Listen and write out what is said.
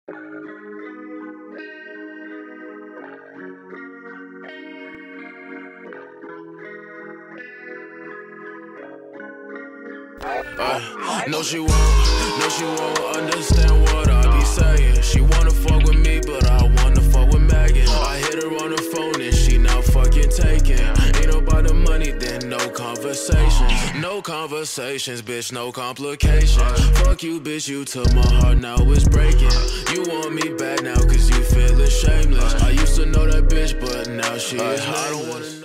No she won't understand what I be saying. She wanna fuck with me, but I wanna fuck with Megan. I hit her on the phone and she not fucking taking. Ain't about the money, then no conversations. No conversations, bitch, no complications. Fuck you, bitch, you took my heart, now it's breaking. You want me back now cause you feeling shameless. I used to know that bitch, but now she is nameless.